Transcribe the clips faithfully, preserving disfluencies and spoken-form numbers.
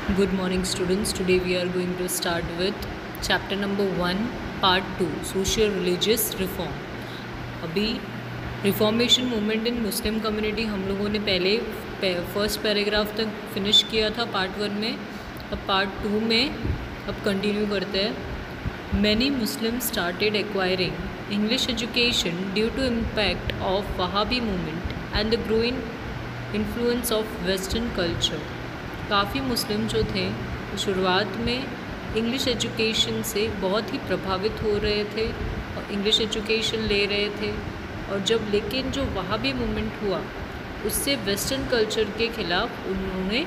Good morning, students. Today we are going to start with chapter number one, part two, social religious reform. अभी reformation movement in Muslim community हम लोगों ने पहले first paragraph तक finish किया था part one में. अब पार्ट टू में अब कंटिन्यू करते हैं. Many Muslim started acquiring English education due to impact of Wahabi movement and the growing influence of western culture. काफ़ी मुस्लिम जो थे शुरुआत में इंग्लिश एजुकेशन से बहुत ही प्रभावित हो रहे थे और इंग्लिश एजुकेशन ले रहे थे. और जब लेकिन जो वहाबी मूवमेंट हुआ उससे वेस्टर्न कल्चर के ख़िलाफ़ उन्होंने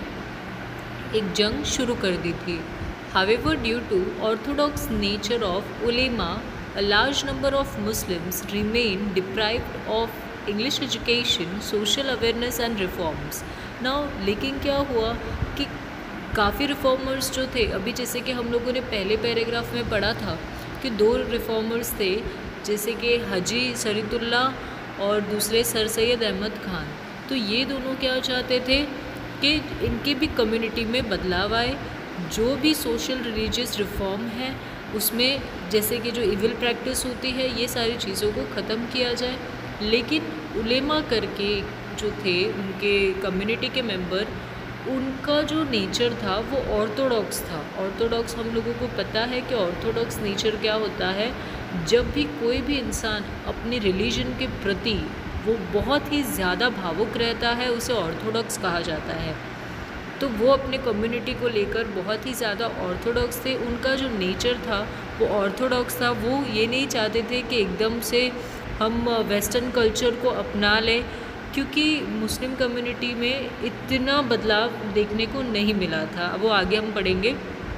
एक जंग शुरू कर दी थी. However due to orthodox nature of ulema a large number of Muslims remain deprived of English education, social awareness and reforms. Now लेकिन क्या हुआ कि काफ़ी रिफॉर्मर्स जो थे, अभी जैसे कि हम लोगों ने पहले पैराग्राफ में पढ़ा था कि दो रिफॉर्मर्स थे, जैसे कि हाजी शरीतुल्ला और दूसरे सर सैयद अहमद खान. तो ये दोनों क्या चाहते थे कि इनकी भी कम्युनिटी में बदलाव आए. जो भी सोशल रिलीजियस रिफॉर्म है उसमें जैसे कि जो इविल प्रैक्टिस होती है ये सारी चीज़ों को ख़त्म किया जाए. लेकिन उलेमा करके जो थे उनके कम्युनिटी के मेंबर, उनका जो नेचर था वो ऑर्थोडॉक्स था. ऑर्थोडॉक्स हम लोगों को पता है कि ऑर्थोडॉक्स नेचर क्या होता है. जब भी कोई भी इंसान अपने रिलीजन के प्रति वो बहुत ही ज़्यादा भावुक रहता है उसे ऑर्थोडॉक्स कहा जाता है. तो वो अपने कम्युनिटी को लेकर बहुत ही ज़्यादा ऑर्थोडॉक्स थे. उनका जो नेचर था वो ऑर्थोडॉक्स था. वो ये नहीं चाहते थे कि एकदम से हम वेस्टर्न कल्चर को अपना लें, क्योंकि मुस्लिम कम्युनिटी में इतना बदलाव देखने को नहीं मिला था. वो आगे हम पढ़ेंगे.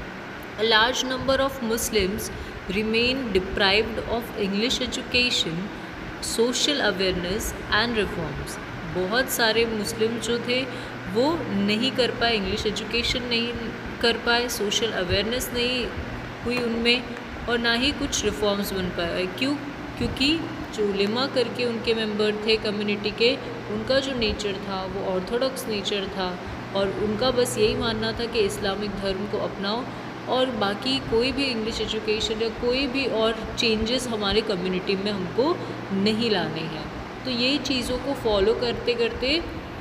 A large number of Muslims remain deprived of English education, social awareness and reforms. बहुत सारे मुस्लिम जो थे वो नहीं कर पाए, इंग्लिश एजुकेशन नहीं कर पाए, सोशल अवेयरनेस नहीं हुई उनमें और ना ही कुछ रिफॉर्म्स बन पाए. क्यों? क्योंकि जो उलेमा करके उनके मेंबर थे कम्युनिटी के, उनका जो नेचर था वो ऑर्थोडॉक्स नेचर था और उनका बस यही मानना था कि इस्लामिक धर्म को अपनाओ और बाकी कोई भी इंग्लिश एजुकेशन या कोई भी और चेंजेस हमारे कम्युनिटी में हमको नहीं लाने हैं. तो यही चीज़ों को फॉलो करते करते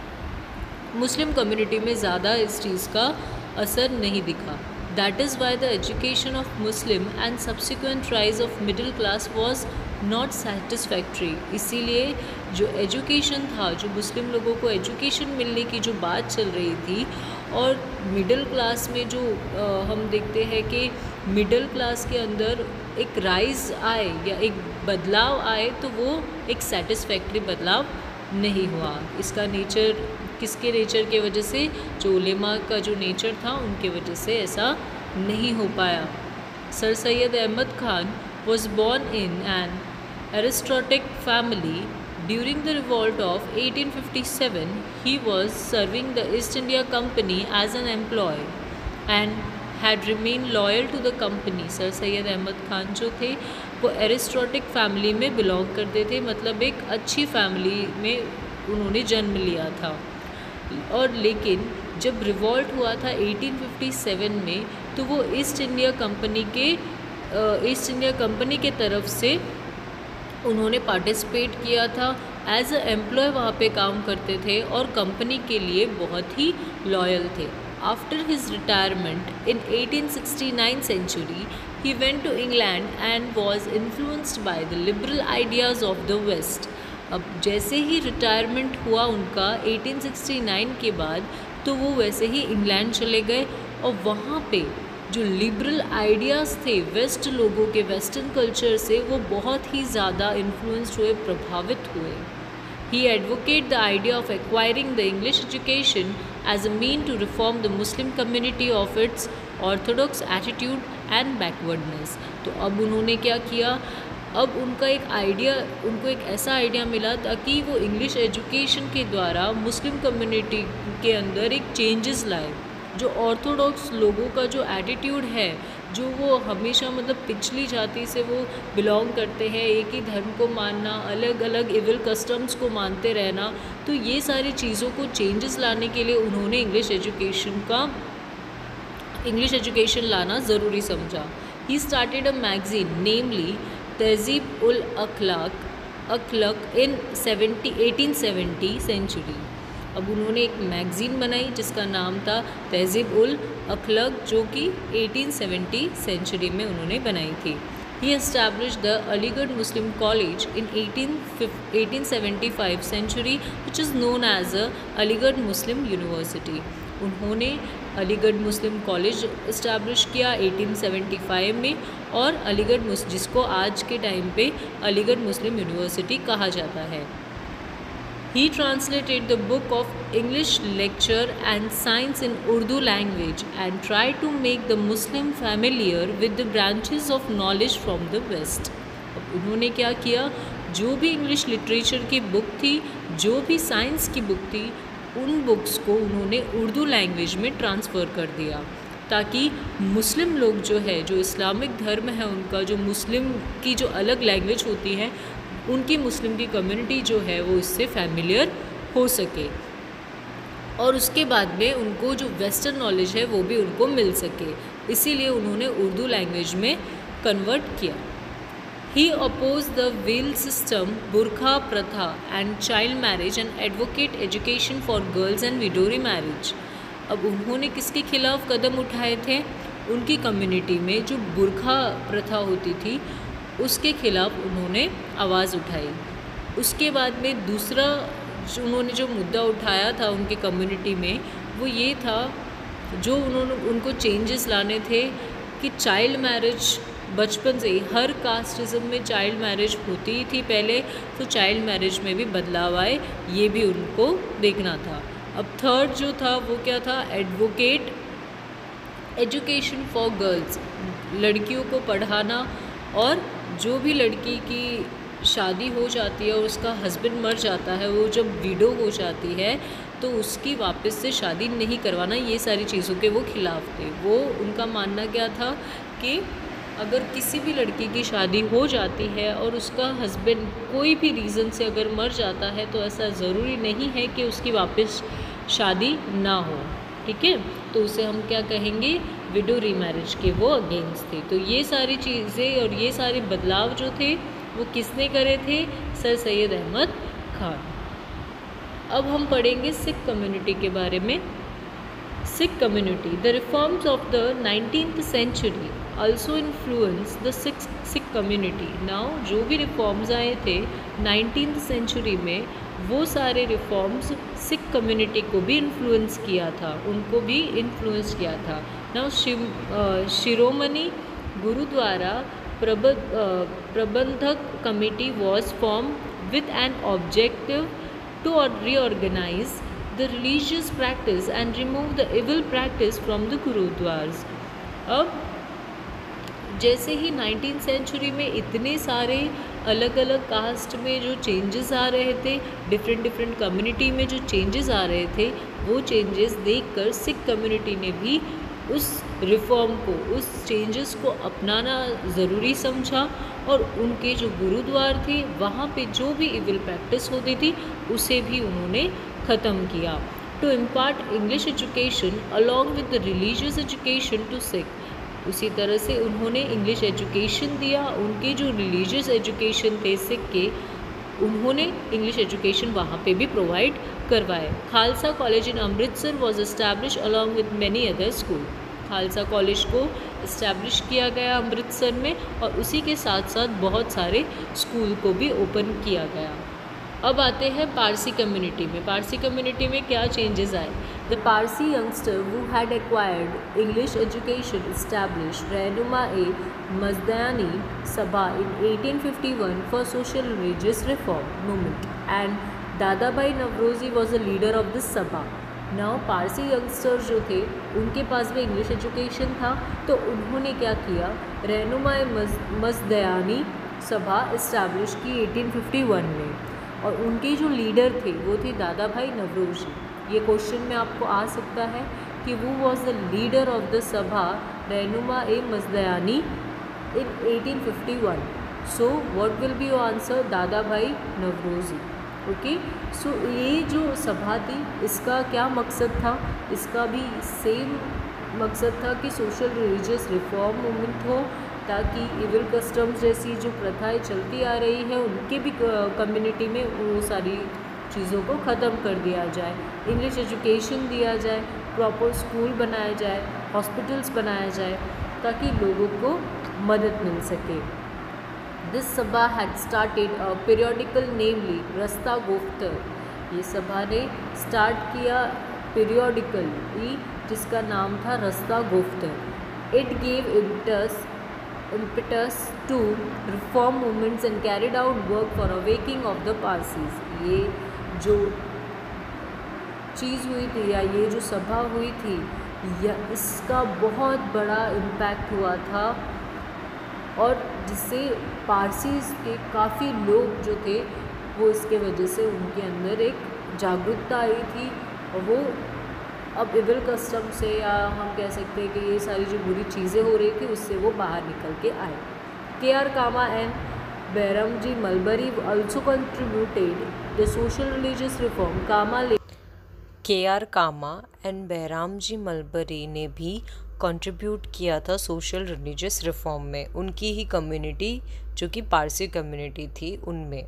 मुस्लिम कम्युनिटी में ज़्यादा इस चीज़ का असर नहीं दिखा. That is why the education of Muslim and subsequent rise of middle class was not satisfactory. इसीलिए जो एजुकेशन था, जो मुस्लिम लोगों को एजुकेशन मिलने की जो बात चल रही थी और मिडिल क्लास में जो आ, हम देखते हैं कि मिडिल क्लास के अंदर एक राइज आए या एक बदलाव आए, तो वो एक सेटिस्फैक्ट्री बदलाव नहीं हुआ. इसका नेचर किसके नेचर के वजह से? जो उलेमा का जो नेचर था उनके वजह से ऐसा नहीं हो पाया. Sir Syed Ahmed Khan was born in an aristocratic family. During the revolt of eighteen fifty-seven, he was serving the East India Company as an employee and had remained loyal to the company. Sir Syed Ahmed Khan जो थे वो एरिस्टोटिक family में belong करते थे, मतलब एक अच्छी family में उन्होंने जन्म लिया था. और लेकिन जब रिवॉल्ट हुआ था एटीन फिफ्टी सेवन में, तो वो ईस्ट इंडिया कंपनी के ईस्ट इंडिया कंपनी के तरफ से उन्होंने पार्टिसिपेट किया था. एज अ एम्प्लॉय वहाँ पे काम करते थे और कंपनी के लिए बहुत ही लॉयल थे. After his retirement in eighteen sixty nine century, he went to England and was influenced by the liberal ideas of the west. अब जैसे ही रिटायरमेंट हुआ उनका एटीन सिक्सटी नाइन के बाद, तो वो वैसे ही इंग्लैंड चले गए और वहाँ पे जो लिबरल आइडियाज़ थे वेस्ट लोगों के, वेस्टर्न कल्चर से, वो बहुत ही ज़्यादा इन्फ्लुएंस्ड हुए, प्रभावित हुए. He advocate the idea of acquiring the English education as a mean to reform the Muslim community of its orthodox attitude and backwardness. तो अब उन्होंने क्या किया? अब उनका एक आइडिया, उनको एक ऐसा आइडिया मिला ताकि वो इंग्लिश एजुकेशन के द्वारा मुस्लिम कम्युनिटी के अंदर एक चेंजेस लाए. जो ऑर्थोडॉक्स लोगों का जो एटीट्यूड है, जो वो हमेशा मतलब पिछली जाति से वो बिलोंग करते हैं, एक ही धर्म को मानना, अलग अलग इविल कस्टम्स को मानते रहना, तो ये सारी चीज़ों को चेंजेस लाने के लिए उन्होंने इंग्लिश एजुकेशन का इंग्लिश एजुकेशन लाना ज़रूरी समझा। He started a magazine namely Tahzib ul Akhlaq Akhlaq in seventy eighteen seventy century. अब उन्होंने एक मैगज़ीन बनाई जिसका नाम था तहज़ीब उल अखलक, जो कि एटीन सेवेंटी सेंचुरी में उन्होंने बनाई थी। He established the Aligarh Muslim College in eighteen seventy-five century, which is known as the Aligarh Muslim University. उन्होंने अलीगढ़ मुस्लिम कॉलेज इस्टेब्लिश किया एटीन सेवेंटी फाइव में, और अलीगढ़ मुस जिसको आज के टाइम पे अलीगढ़ मुस्लिम यूनिवर्सिटी कहा जाता है। He translated the book of English lecture and science in Urdu language and tried to make the Muslim familiar with the branches of knowledge from the West. अब उन्होंने क्या किया, जो भी इंग्लिश लिटरेचर की बुक थी, जो भी साइंस की बुक थी, उन बुक्स को उन्होंने उर्दू लैंग्वेज में ट्रांसफ़र कर दिया, ताकि मुस्लिम लोग जो है, जो इस्लामिक धर्म है उनका, जो मुस्लिम की जो अलग लैंग्वेज होती है, उनकी मुस्लिम की कम्युनिटी जो है वो इससे फैमिलियर हो सके, और उसके बाद में उनको जो वेस्टर्न नॉलेज है वो भी उनको मिल सके। इसीलिए उन्होंने उर्दू लैंग्वेज में कन्वर्ट किया। He oppose the veil system, बुरखा प्रथा and child marriage and advocate education for girls and widow marriage. अब उन्होंने किसके खिलाफ कदम उठाए थे, उनकी कम्युनिटी में जो बुरखा प्रथा होती थी उसके खिलाफ उन्होंने आवाज़ उठाई। उसके बाद में दूसरा जो उन्होंने जो मुद्दा उठाया था उनके कम्युनिटी में, वो ये था, जो उन्होंने उनको चेंजेस लाने थे कि चाइल्ड मैरिज बचपन से ही, हर कास्टिज़म में चाइल्ड मैरिज होती ही थी पहले, तो चाइल्ड मैरिज में भी बदलाव आए, ये भी उनको देखना था। अब थर्ड जो था वो क्या था, एडवोकेट एजुकेशन फॉर गर्ल्स, लड़कियों को पढ़ाना, और जो भी लड़की की शादी हो जाती है और उसका हस्बैंड मर जाता है, वो जब विडो हो जाती है तो उसकी वापस से शादी नहीं करवाना, ये सारी चीज़ों के वो खिलाफ थे। वो उनका मानना क्या था कि अगर किसी भी लड़की की शादी हो जाती है और उसका हस्बैंड कोई भी रीज़न से अगर मर जाता है, तो ऐसा ज़रूरी नहीं है कि उसकी वापस शादी ना हो, ठीक है, तो उसे हम क्या कहेंगे, विडो रीमैरिज के वो अगेंस्ट थे। तो ये सारी चीज़ें और ये सारे बदलाव जो थे वो किसने करे थे, सर सैयद अहमद खान। अब हम पढ़ेंगे सिख कम्युनिटी के बारे में। Sikh community, the reforms of the nineteenth century also influence the Sikh Sikh community. Now जो भी रिफॉर्म्स आए थे नाइनटीन्थ सेंचुरी में, वो सारे रिफॉर्म्स सिख कम्युनिटी को भी इन्फ्लुएंस किया था, उनको भी इन्फ्लुएंस किया था। नाउ शिव शिरोमणि गुरुद्वारा प्रब Prabandhak committee was form with an objective to reorganize the religious practice and remove the evil practice from the gurudwaras। अब जैसे ही नाइनटीन सेंचुरी में इतने सारे अलग अलग कास्ट में जो चेंजेस आ रहे थे, डिफरेंट डिफरेंट कम्युनिटी में जो चेंजेस आ रहे थे, वो चेंजेस देखकर सिख कम्युनिटी ने भी उस रिफॉर्म को, उस चेंजेस को अपनाना ज़रूरी समझा, और उनके जो गुरुद्वार थे वहाँ पे जो भी इविल प्रैक्टिस होती थी उसे भी उन्होंने ख़त्म किया। To impart English education along with the religious education to Sikh, उसी तरह से उन्होंने इंग्लिश एजुकेशन दिया, उनके जो रिलीजियस एजुकेशन थे सिख के, उन्होंने इंग्लिश एजुकेशन वहाँ पे भी प्रोवाइड करवाए। Khalsa college in Amritsar was establish along with many other school, Khalsa college को इस्टेब्लिश किया गया अमृतसर में, और उसी के साथ साथ बहुत सारे स्कूल को भी ओपन किया गया। अब आते हैं पारसी कम्युनिटी में। पारसी कम्युनिटी में क्या चेंजेस आए। The Parsi youngster who had acquired English education establish Rahnuma e Mazdayasni Sabha in eighteen fifty one for social religious reform movement and Dada Bhai Naoroji was a leader of this Sabha. Now Parsi youngster जो थे उनके पास भी इंग्लिश एजुकेशन था, तो उन्होंने क्या किया, रहनुमा ए मज मजदयानी सभा इस्टेब्लिश की एटीन फिफ्टी वन में, और उनके जो लीडर थे वो थे दादा भाई नवरोजी। ये क्वेश्चन में आपको आ सकता है कि वो was the leader of the Sabha Rahnuma e Mazdayasni in eighteen fifty one. So what will be your answer, Dada Bhai Naoroji. Okay, सो ये जो सभा थी इसका क्या मकसद था, इसका भी सेम मकसद था कि सोशल रिलीजियस रिफॉर्म मूवमेंट हो, ताकि इविल कस्टम्स जैसी जो प्रथाएं चलती आ रही है उनके भी कम्युनिटी में वो सारी चीज़ों को ख़त्म कर दिया जाए, इंग्लिश एजुकेशन दिया जाए, प्रॉपर स्कूल बनाया जाए, हॉस्पिटल्स बनाया जाए, ताकि लोगों को मदद मिल सके। This Sabha had started a periodical namely Rast Goftar. ये सभा ने स्टार्ट किया पीरियोडिकली जिसका नाम था Rast Goftar. It gave impetus impetus to reform movements and carried out work for awakening of the Parsis। ये जो चीज़ हुई थी या ये जो सभा हुई थी या इसका बहुत बड़ा इम्पैक्ट हुआ था, और जिससे पारसीज के काफ़ी लोग जो थे वो इसके वजह से उनके अंदर एक जागरूकता आई थी, और वो अब इविल कस्टम से या हम कह सकते हैं कि ये सारी जो बुरी चीज़ें हो रही थी उससे वो बाहर निकल के आए। K R Cama and Behramji Malabari also contributed the social religious reform. Cama ले K R Cama and Behramji Malabari ने भी कंट्रीब्यूट किया था सोशल रिलीजियस रिफॉर्म में, उनकी ही कम्युनिटी जो कि पारसी कम्युनिटी थी उनमें।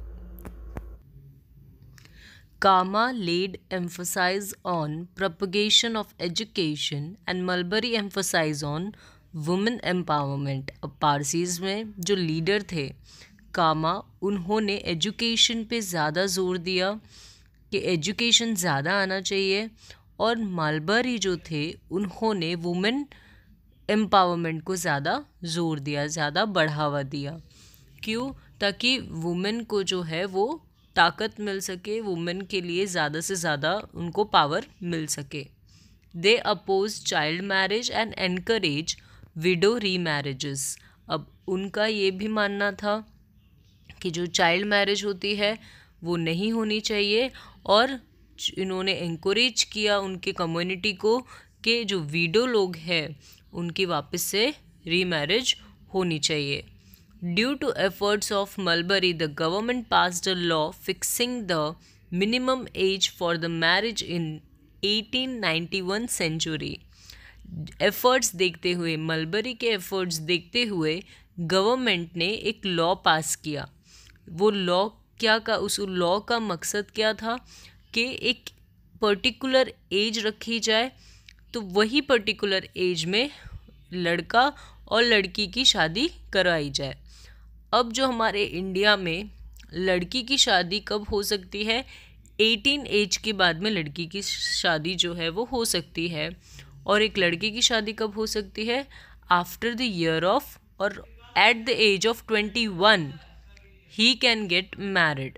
Kama laid emphasis on propagation of education and Mulberry emphasized on women empowerment। अब पारसीज में जो लीडर थे कामा, उन्होंने एजुकेशन पे ज़्यादा जोर दिया कि एजुकेशन ज़्यादा आना चाहिए, और मलबरी जो थे उन्होंने वुमेन एम्पावरमेंट को ज़्यादा जोर दिया, ज़्यादा बढ़ावा दिया। क्यों? ताकि वुमेन को जो है वो ताकत मिल सके, वुमेन के लिए ज़्यादा से ज़्यादा उनको पावर मिल सके। They oppose child marriage and encourage widow remarriages. अब उनका ये भी मानना था कि जो चाइल्ड मैरिज होती है वो नहीं होनी चाहिए, और इन्होंने encourage किया उनके कम्युनिटी को कि जो विडो लोग हैं उनकी वापस से री मैरिज होनी चाहिए। Due to efforts of Mulberry, the government passed a law fixing the minimum age for the marriage in eighteen ninety-one century। Efforts देखते हुए, मलबरी के एफर्ट्स देखते हुए गवर्नमेंट ने एक लॉ पास किया। वो लॉ क्या का उस लॉ का मकसद क्या था कि एक पर्टिकुलर एज रखी जाए, तो वही पर्टिकुलर एज में लड़का और लड़की की शादी कराई जाए। अब जो हमारे इंडिया में लड़की की शादी कब हो सकती है? अठारह एज के बाद में लड़की की शादी जो है वो हो सकती है, और एक लड़के की शादी कब हो सकती है? After the year of or at the age of twenty one he can get married.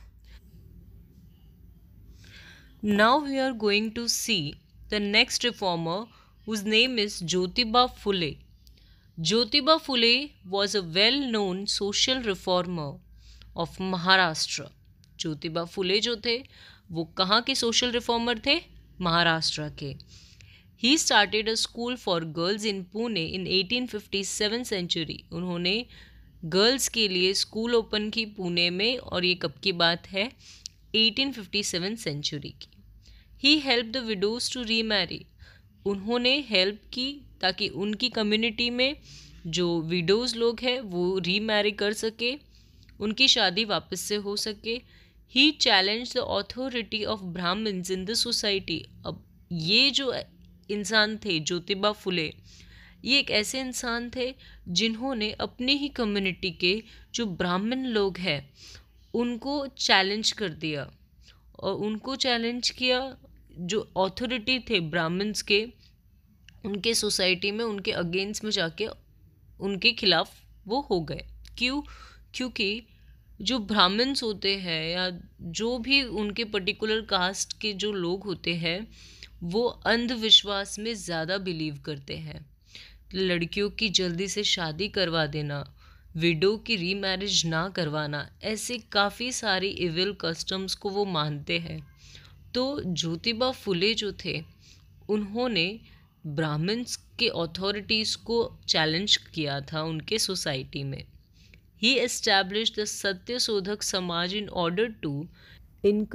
Now we are going to see the next reformer whose name is Jyotiba Phule। Jyotiba Phule was a well-known social reformer of Maharashtra। Jyotiba Phule जो थे वो कहाँ के social reformer थे? महाराष्ट्र के। He started a school for girls in Pune in eighteen fifty-seven century। उन्होंने girls के लिए स्कूल ओपन की पुणे में, और ये कब की बात है? eighteen fifty-seven सेंचुरी की। He helped the widows to remarry। उन्होंने हेल्प की ताकि उनकी कम्युनिटी में जो विडोज़ लोग हैं वो रीमैरी कर सके, उनकी शादी वापस से हो सके। He challenge the authority of Brahmins in the society. अब ये जो इंसान थे ज्योतिबा फुले, ये एक ऐसे इंसान थे जिन्होंने अपनी ही कम्युनिटी के जो ब्राह्मण लोग हैं उनको चैलेंज कर दिया, और उनको चैलेंज किया जो अथॉरिटी थे ब्राह्मण्स के, उनके सोसाइटी में उनके अगेंस्ट में जाके उनके खिलाफ वो हो गए। क्यों? क्योंकि जो ब्राह्मण्स होते हैं या जो भी उनके पर्टिकुलर कास्ट के जो लोग होते हैं वो अंधविश्वास में ज़्यादा बिलीव करते हैं। लड़कियों की जल्दी से शादी करवा देना, विडो की रीमैरिज ना करवाना, ऐसे काफ़ी सारी इविल कस्टम्स को वो मानते हैं। तो ज्योतिबा फुले जो थे उन्होंने ब्राह्मण्स के अथॉरिटीज़ को चैलेंज किया था उनके सोसाइटी में। ही established the Satyashodhak Samaj in order to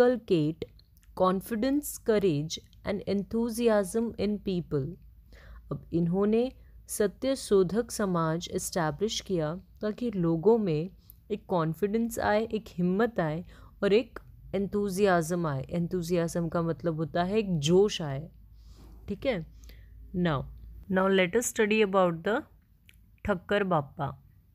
inculcate confidence, courage and enthusiasm in people. अब इन्होंने सत्य शोधक समाज इस्टेब्लिश किया ताकि लोगों में एक कॉन्फिडेंस आए, एक हिम्मत आए और एक एंथुजियाज़म आए। एंथुजियाज़म का मतलब होता है एक जोश आए। ठीक है। Now now let us study about the Thakkar Bapa.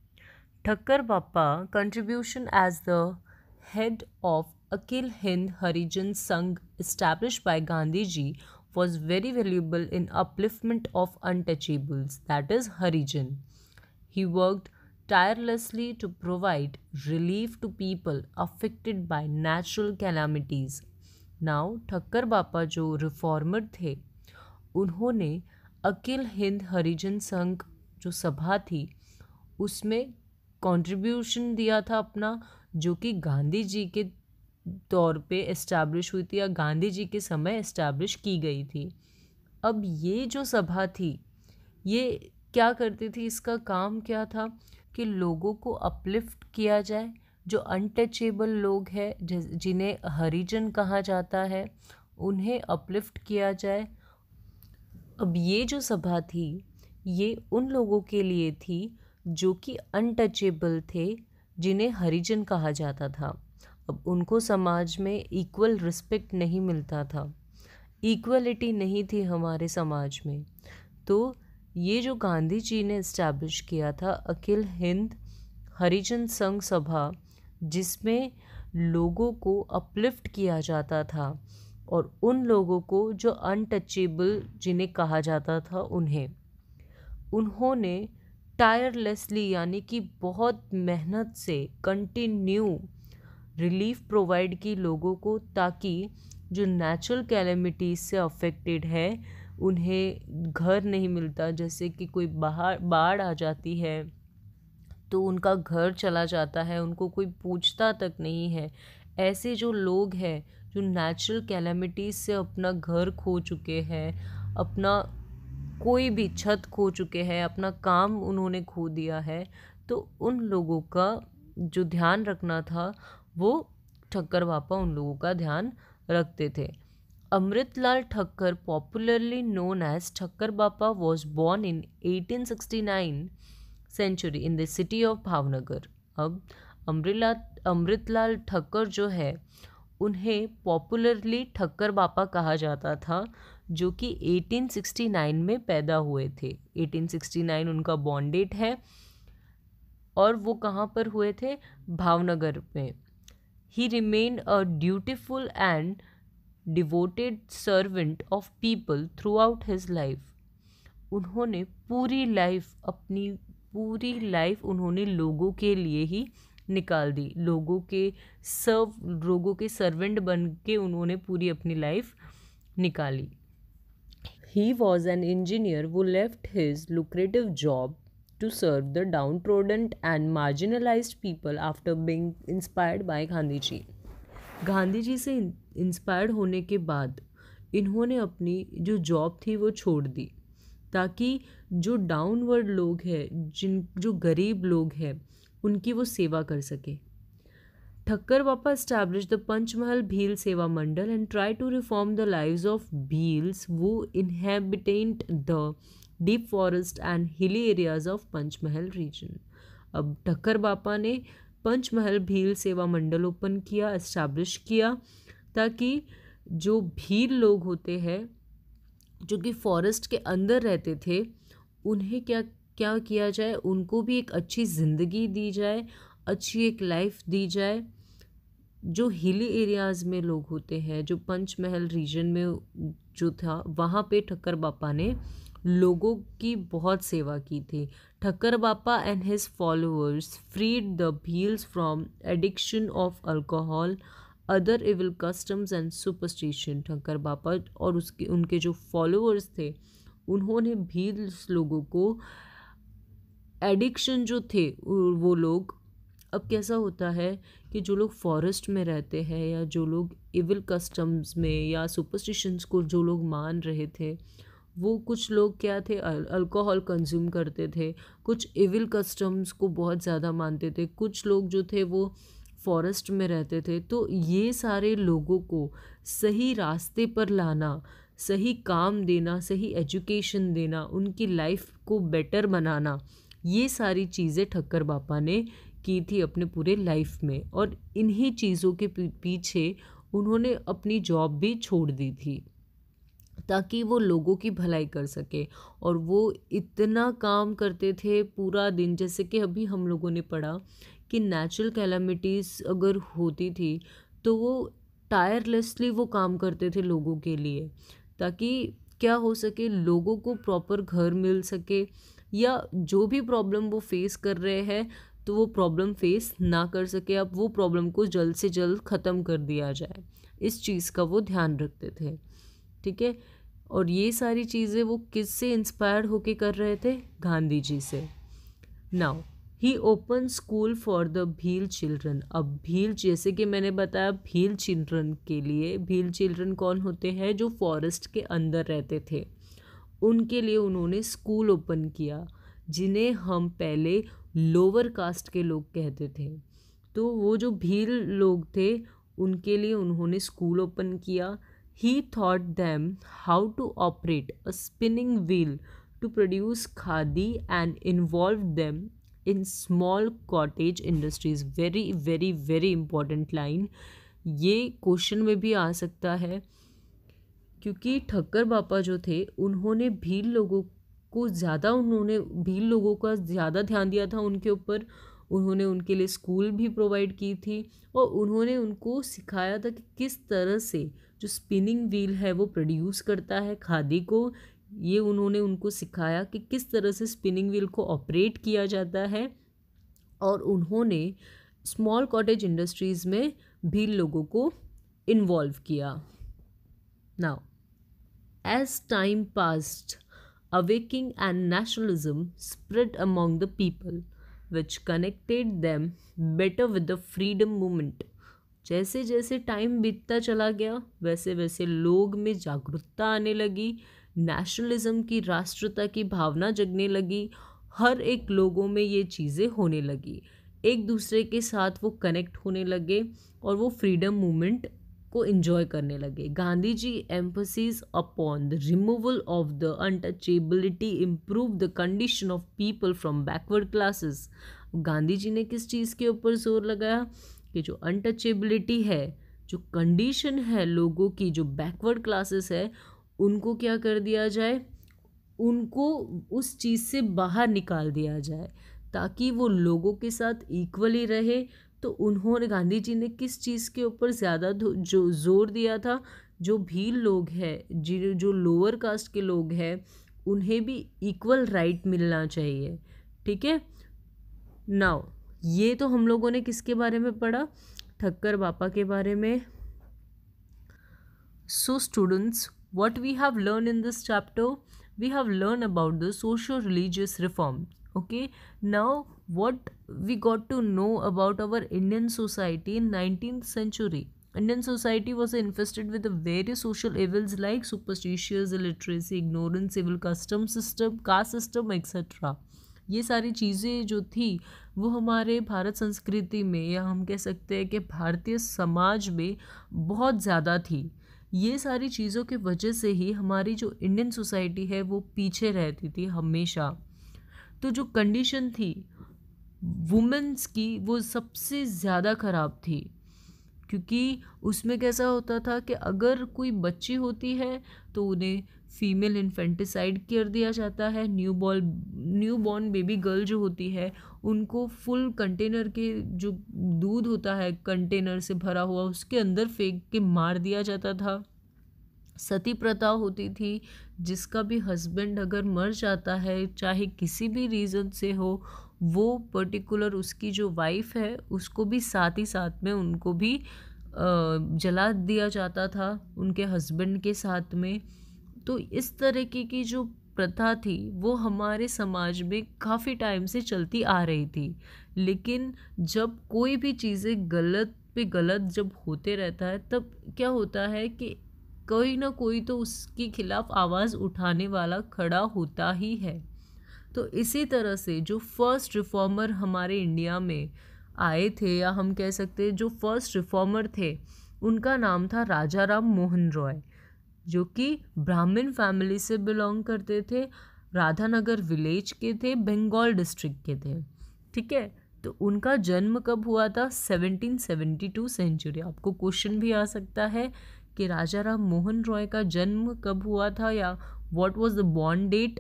Thakkar बापा contribution as the head of Akhil Hind Harijan Sangh established by Gandhi ji was very valuable in upliftment of untouchables, that is Harijan. He worked tirelessly to provide relief to people affected by natural calamities. Now Thakkar बापा जो reformer थे, उन्होंने अखिल हिंद हरिजन संघ जो सभा थी उसमें contribution दिया था अपना, जो कि गांधी जी के तौर पे इस्टेब्लिश हुई थी या गांधी जी के समय इस्टेब्लिश की गई थी। अब ये जो सभा थी ये क्या करती थी, इसका काम क्या था कि लोगों को अपलिफ्ट किया जाए, जो अनटचेबल लोग हैं जिन्हें हरिजन कहा जाता है उन्हें अपलिफ्ट किया जाए। अब ये जो सभा थी ये उन लोगों के लिए थी जो कि अनटचेबल थे, जिन्हें हरिजन कहा जाता था। अब उनको समाज में इक्वल रिस्पेक्ट नहीं मिलता था, इक्वलिटी नहीं थी हमारे समाज में। तो ये जो गांधी जी ने इस्टेब्लिश किया था अखिल हिंद हरिजन संघ सभा, जिसमें लोगों को अपलिफ्ट किया जाता था और उन लोगों को जो अनटचेबल जिन्हें कहा जाता था उन्हें उन्होंने टायरलेसली यानी कि बहुत मेहनत से कंटिन्यू रिलीफ प्रोवाइड की लोगों को, ताकि जो नेचुरल कैलेमिटीज़ से अफेक्टेड है उन्हें घर नहीं मिलता, जैसे कि कोई बाहर बाढ़ आ जाती है तो उनका घर चला जाता है, उनको कोई पूछता तक नहीं है। ऐसे जो लोग हैं जो नेचुरल कैलेमिटीज़ से अपना घर खो चुके हैं, अपना कोई भी छत खो चुके हैं, अपना काम उन्होंने खो दिया है, तो उन लोगों का जो ध्यान रखना था वो ठक्कर बापा उन लोगों का ध्यान रखते थे। Amritlal Thakkar, popularly known as Thakkar Bapa, was born in eighteen sixty nine century in the city of Bhavnagar. अब अमृतलाल अमृतलाल ठक्कर जो है उन्हें पॉपुलरली ठक्कर बापा कहा जाता था, जो कि एटीन सिक्सटी नाइन में पैदा हुए थे। एटीन सिक्सटी नाइन उनका बॉर्न डेट है और वो कहाँ पर हुए थे, भावनगर में। He remain a dutiful and devoted servant of people throughout his life. उन्होंने पूरी लाइफ अपनी पूरी लाइफ उन्होंने लोगों के लिए ही निकाल दी, लोगों के सर्व लोगों के सर्वेंट बन के उन्होंने पूरी अपनी लाइफ निकाली। He was an engineer who left his lucrative job to serve the downtrodden and marginalized people after being inspired by Gandhi ji. Gandhi ji से इंस्पायर्ड होने के बाद इन्होंने अपनी जो जॉब थी वो छोड़ दी, ताकि जो डाउनवर्ड लोग हैं, जिन जो गरीब लोग हैं, उनकी वो सेवा कर सके। ठक्कर बापा established the Panchmahal Bhil Seva Mandal and tried to reform the lives of Bhils who inhabit the deep forest and hilly areas of Panchmahal region. अब ठक्कर बापा ने पंचमहल भील सेवा मंडल ओपन किया, एस्टैब्लिश किया, ताकि जो भील लोग होते हैं जो कि फॉरेस्ट के अंदर रहते थे उन्हें क्या क्या किया जाए, उनको भी एक अच्छी ज़िंदगी दी जाए, अच्छी एक लाइफ दी जाए। जो हिली एरियाज़ में लोग होते हैं, जो पंचमहल रीजन में जो था, वहाँ पे ठक्कर बापा ने लोगों की बहुत सेवा की थी। Thakkar Bapa and his followers freed the Bhils from addiction of alcohol, other evil customs and superstition. Thakkar Bapa और उसके उनके जो फॉलोअर्स थे उन्होंने भील्स लोगों को एडिक्शन जो थे वो लोग, अब कैसा होता है कि जो लोग फॉरेस्ट में रहते हैं या जो लोग इविल कस्टम्स में या सुपरस्टिशंस को जो लोग मान रहे थे, वो कुछ लोग क्या थे, अल्कोहल कंज्यूम करते थे, कुछ इविल कस्टम्स को बहुत ज़्यादा मानते थे, कुछ लोग जो थे वो फॉरेस्ट में रहते थे। तो ये सारे लोगों को सही रास्ते पर लाना, सही काम देना, सही एजुकेशन देना, उनकी लाइफ को बेटर बनाना, ये सारी चीज़ें ठक्कर बापा ने की थी अपने पूरे लाइफ में। और इन्हीं चीज़ों के पीछे उन्होंने अपनी जॉब भी छोड़ दी थी ताकि वो लोगों की भलाई कर सके। और वो इतना काम करते थे पूरा दिन, जैसे कि अभी हम लोगों ने पढ़ा कि नेचुरल कैलामिटीज़ अगर होती थी तो वो टायरलेसली वो काम करते थे लोगों के लिए, ताकि क्या हो सके, लोगों को प्रॉपर घर मिल सके, या जो भी प्रॉब्लम वो फेस कर रहे हैं तो वो प्रॉब्लम फेस ना कर सके, अब वो प्रॉब्लम को जल्द से जल्द ख़त्म कर दिया जाए, इस चीज़ का वो ध्यान रखते थे। ठीक है, और ये सारी चीज़ें वो किससे इंस्पायर्ड होके कर रहे थे? गांधी जी से। Now he open school for the Bhil children. अब भील, जैसे कि मैंने बताया, भील चिल्ड्रन के लिए, भील चिल्ड्रन कौन होते हैं? जो फॉरेस्ट के अंदर रहते थे, उनके लिए उन्होंने स्कूल ओपन किया, जिन्हें हम पहले लोअर कास्ट के लोग कहते थे। तो वो जो भील लोग थे उनके लिए उन्होंने स्कूल ओपन किया। He taught them how to operate a spinning wheel to produce khadi and involved them in small cottage industries. Very very very important line, ये क्वेश्चन में भी आ सकता है, क्योंकि ठक्कर बापा जो थे उन्होंने भील लोगों को ज़्यादा उन्होंने भील लोगों का ज़्यादा ध्यान दिया था उनके ऊपर। उन्होंने उनके लिए स्कूल भी प्रोवाइड की थी और उन्होंने उनको सिखाया था कि किस तरह से जो स्पिनिंग व्हील है वो प्रोड्यूस करता है खादी को। ये उन्होंने उनको सिखाया कि किस तरह से स्पिनिंग व्हील को ऑपरेट किया जाता है, और उन्होंने स्मॉल कॉटेज इंडस्ट्रीज़ में भील लोगों को इन्वॉल्व किया। Now as time passed, awakening and nationalism spread among the people, which connected them better with the freedom movement. जैसे जैसे टाइम बीतता चला गया वैसे वैसे लोग में जागरूकता आने लगी, नेशनलिज्म की, राष्ट्रता की भावना जगने लगी, हर एक लोगों में ये चीज़ें होने लगी, एक दूसरे के साथ वो कनेक्ट होने लगे और वो फ्रीडम मूवमेंट को एंजॉय करने लगे। Gandhi ji emphasis upon the removal of the untouchability improve the condition of people from backward classes. Gandhi ji ने किस चीज़ के ऊपर जोर लगाया कि जो अनटचेबिलिटी है, जो कंडीशन है लोगों की, जो बैकवर्ड क्लासेस है, उनको क्या कर दिया जाए, उनको उस चीज़ से बाहर निकाल दिया जाए ताकि वो लोगों के साथ इक्वली रहे। तो उन्होंने, गांधी जी ने किस चीज़ के ऊपर ज़्यादा जो जोर दिया था, जो भील लोग हैं, जो जो लोअर कास्ट के लोग हैं, उन्हें भी इक्वल राइट मिलना चाहिए। ठीक है, नाउ ये तो हम लोगों ने किसके बारे में पढ़ा? ठक्कर बापा के बारे में। So students, what we have learn in this chapter, we have learn about the social religious reform. Okay, now what we got to know about our Indian society in nineteenth century. Indian society was infested with the various social evils like superstitious, illiteracy, ignorance, civil custom system, caste system, et cetera. ये सारी चीज़ें जो थी वो हमारे भारत संस्कृति में, या हम कह सकते हैं कि भारतीय समाज में बहुत ज़्यादा थी। ये सारी चीज़ों की वजह से ही हमारी जो इंडियन सोसाइटी है वो पीछे रहती थी हमेशा। तो जो कंडीशन थी वुमेन्स की वो सबसे ज़्यादा ख़राब थी, क्योंकि उसमें कैसा होता था कि अगर कोई बच्ची होती है तो उन्हें फीमेल इन्फेंटिसाइड कर दिया जाता है। New born new born baby girl जो होती है उनको फुल कंटेनर के जो दूध होता है कंटेनर से भरा हुआ उसके अंदर फेंक के मार दिया जाता था। सती प्रथा होती थी, जिसका भी हस्बैंड अगर मर जाता है चाहे किसी भी रीज़न से हो, वो पर्टिकुलर उसकी जो वाइफ है उसको भी साथ ही साथ में उनको भी जला दिया जाता था उनके हस्बैंड के साथ में। तो इस तरीके की जो प्रथा थी वो हमारे समाज में काफ़ी टाइम से चलती आ रही थी। लेकिन जब कोई भी चीज़ें गलत पे गलत जब होते रहता है तब क्या होता है कि कोई ना कोई तो उसके खिलाफ आवाज़ उठाने वाला खड़ा होता ही है। तो इसी तरह से जो फर्स्ट रिफॉर्मर हमारे इंडिया में आए थे, या हम कह सकते हैं जो फर्स्ट रिफॉर्मर थे, उनका नाम था राजा राम मोहन रॉय। जो कि ब्राह्मण फैमिली से बिलोंग करते थे, राधानगर विलेज के थे, बंगाल डिस्ट्रिक्ट के थे। ठीक है, तो उनका जन्म कब हुआ था? Seventeen seventy two century. आपको क्वेश्चन भी आ सकता है कि राजा राम मोहन रॉय का जन्म कब हुआ था, या what was the born date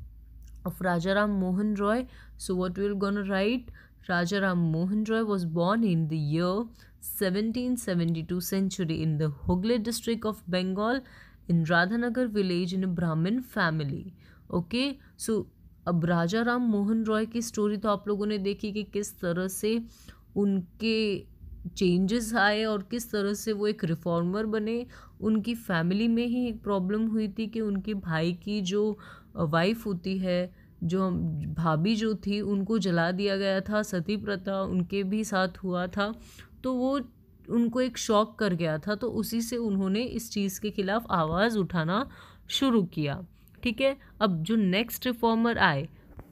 of Raja Ram Mohan Roy. So what we're gonna write, Raja Ram Mohan Roy was born in the year seventeen seventy-two century in the Hooghly district of Bengal in Radhanagar village in a Brahmin family. Okay, so अब राजा राम मोहन रॉय की story तो आप लोगों ने देखी कि किस तरह से उनके चेंजेस आए और किस तरह से वो एक रिफॉर्मर बने। उनकी फैमिली में ही एक प्रॉब्लम हुई थी कि उनके भाई की जो वाइफ होती है, जो भाभी जो थी, उनको जला दिया गया था, सती प्रथा उनके भी साथ हुआ था। तो वो उनको एक शॉक कर गया था, तो उसी से उन्होंने इस चीज़ के खिलाफ आवाज़ उठाना शुरू किया। ठीक है, अब जो नेक्स्ट रिफॉर्मर आए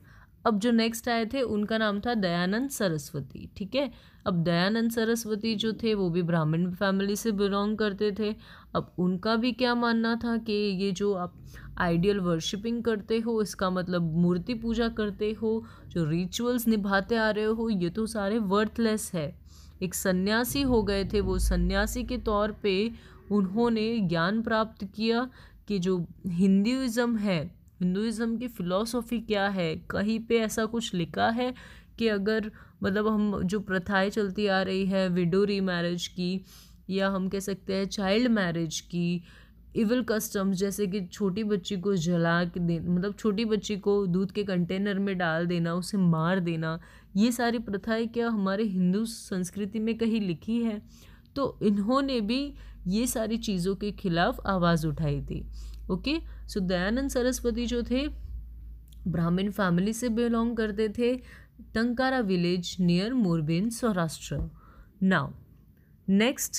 अब जो नेक्स्ट आए थे उनका नाम था दयानंद सरस्वती। ठीक है, अब दयानंद सरस्वती जो थे वो भी ब्राह्मण फैमिली से बिलोंग करते थे। अब उनका भी क्या मानना था कि ये जो आप आइडियल वर्शिपिंग करते हो, इसका मतलब मूर्ति पूजा करते हो, जो रिचुअल्स निभाते आ रहे हो, ये तो सारे वर्थलेस है। एक सन्यासी हो गए थे वो। सन्यासी के तौर पे उन्होंने ज्ञान प्राप्त किया कि जो हिंदुइज़्म है, हिंदुइज़्म की फ़िलॉसफी क्या है। कहीं पे ऐसा कुछ लिखा है कि अगर मतलब हम जो प्रथाएं चलती आ रही है विडो रीमैरिज की, या हम कह सकते हैं चाइल्ड मैरिज की, इविल कस्टम्स जैसे कि छोटी बच्ची को जला के दे, मतलब छोटी बच्ची को दूध के कंटेनर में डाल देना, उसे मार देना, ये सारी प्रथाएं क्या हमारे हिंदू संस्कृति में कहीं लिखी है? तो इन्होंने भी ये सारी चीज़ों के खिलाफ आवाज़ उठाई थी। ओके, सो दयानंद सरस्वती जो थे ब्राह्मण फैमिली से बिलोंग करते थे, Tankara village near Morbi, Saurashtra. Now next,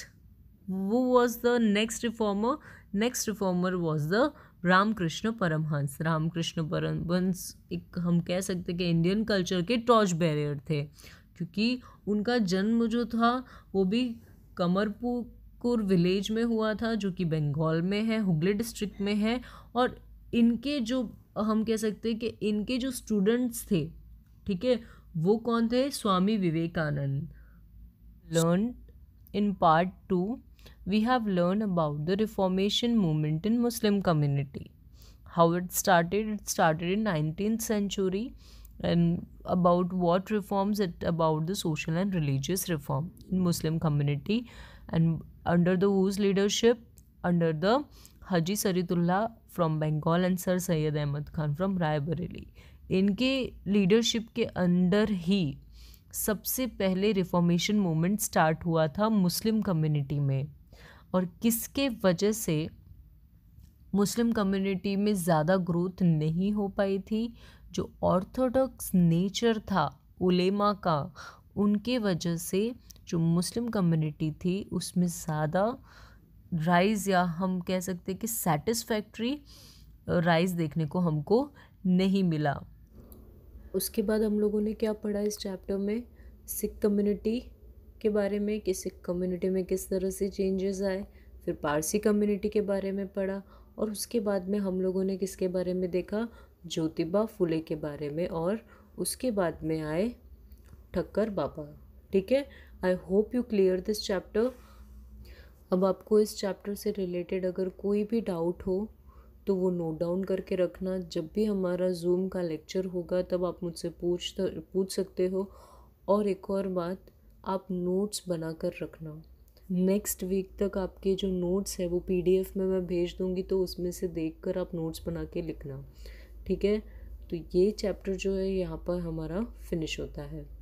वो was the next reformer next reformer was the Ramakrishna Paramhansa. Ramakrishna Paramhansa एक हम कह सकते कि इंडियन कल्चर के टॉर्च बैरियर थे, क्योंकि उनका जन्म जो था वो भी कमरपुकुर विलेज में हुआ था, जो कि बंगाल में है, हुगली डिस्ट्रिक्ट में है। और इनके जो हम कह सकते हैं कि इनके जो स्टूडेंट्स थे, ठीक है, वो कौन थे? Swami Vivekananda. Learn in part two we have learned about the Reformation movement in Muslim community. How it started? It started in nineteenth century, and about what reforms it about the social and religious reform in Muslim community, and under the whose leadership? Under the Haji Saritullah from Bengal and Sir Syed Ahmad Khan from Raebareli. इनके leadership के under ही सबसे पहले reformation movement start हुआ था Muslim community में। और किसके वजह से मुस्लिम कम्युनिटी में ज़्यादा ग्रोथ नहीं हो पाई थी? जो ऑर्थोडॉक्स नेचर था उलेमा का, उनके वजह से जो मुस्लिम कम्युनिटी थी उसमें ज़्यादा राइज, या हम कह सकते कि सेटिस्फैक्ट्री राइज देखने को हमको नहीं मिला। उसके बाद हम लोगों ने क्या पढ़ा इस चैप्टर में? सिख कम्युनिटी के बारे में कि सिख कम्युनिटी में किस तरह से चेंजेस आए। फिर पारसी कम्युनिटी के बारे में पढ़ा, और उसके बाद में हम लोगों ने किसके बारे में देखा? ज्योतिबा फुले के बारे में, और उसके बाद में आए ठक्कर बाबा। ठीक है, I hope you clear this chapter. अब आपको इस चैप्टर से रिलेटेड अगर कोई भी डाउट हो तो वो नोट डाउन करके रखना। जब भी हमारा जूम का लेक्चर होगा तब आप मुझसे पूछ पूछ सकते हो। और एक और बात, आप नोट्स बना कर रखना। नेक्स्ट वीक तक आपके जो नोट्स है वो पीडीएफ में मैं भेज दूँगी, तो उसमें से देखकर आप नोट्स बना के लिखना। ठीक है, तो ये चैप्टर जो है यहाँ पर हमारा फिनिश होता है।